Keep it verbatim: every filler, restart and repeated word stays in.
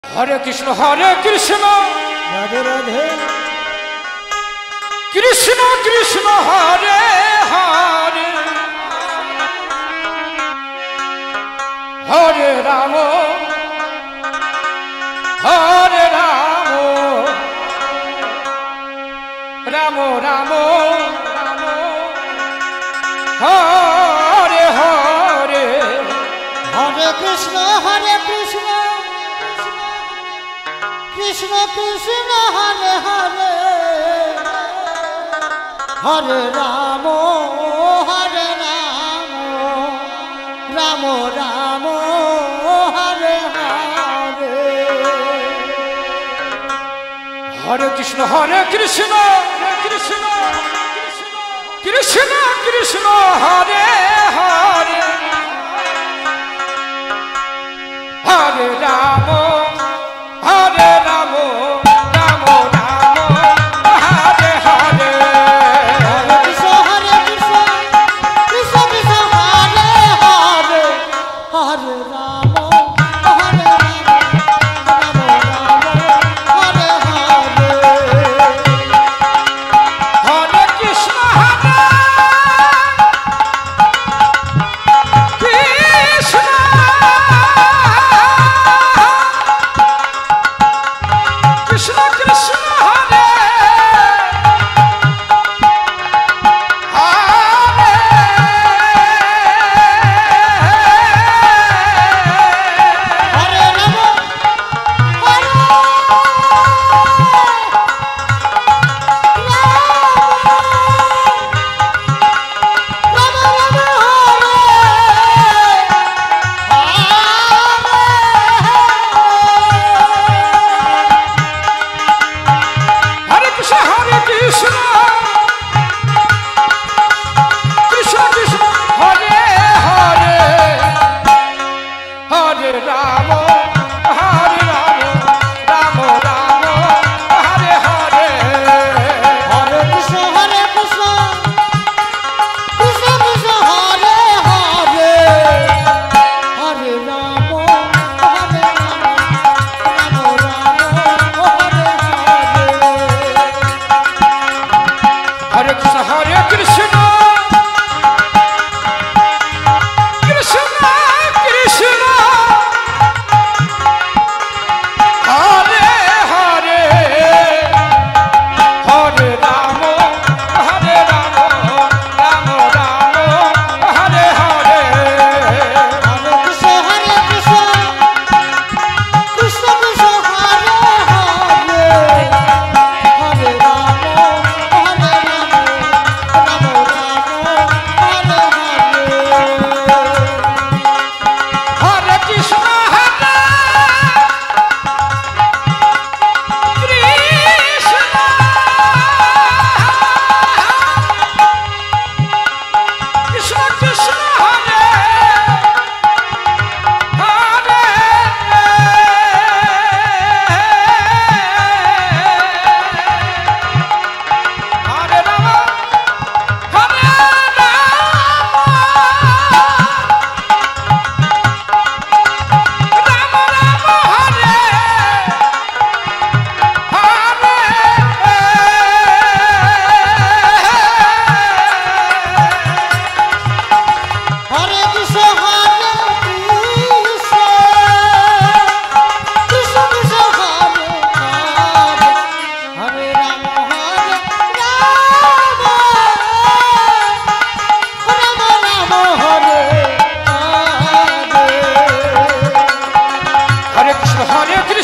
Hare Krishna Hare Krishna Radhe Radhe Krishna Krishna Hare Hare Hare Ram Hare Ram Ram Ram Hare Hare Hare Krishna Hare Krishna Krishna Krishna Hare Hare Hare Ram Hare Ram Ram Ram Hare Hare Hare Krishna Hare Krishna Krishna Krishna Krishna Hare Hare Hare Ram Hare Ram Ram Ram Hare Hare Hare Krishna Hare Krishna Krishna Krishna Hare Hare Hare Ram Hare Ram Ram Ram Hare Hare Hare Krishna Hare Krishna Krishna Krishna Hare Hare Ram Hare Ram Ram Hare Krishna Hare Krishna Krishna Krishna Hare Hare Hare Ram Hare Ram Ram Ram Hare Hare Hare Krishna Hare Krishna Krishna Krishna Hare Hare Hare Ram Hare Ram Ram Ram Hare Hare Hare Krishna Hare Krishna Krishna Krishna Hare Hare Hare Ram Hare Ram Ram Ram Hare Hare Hare Krishna Hare Krishna Krishna Krishna Hare Hare Hare Ram Hare Ram Ram Ram Hare Hare Hare Krishna Hare Krishna Krishna Krishna Hare Hare Hare Ram Hare Ram Ram Ram Hare Hare Krishna Hare Krishna Krishna Krishna Hare Hare Hare Ram Hare Ram Ram Ram Hare Hare Hare Krishna Hare Krishna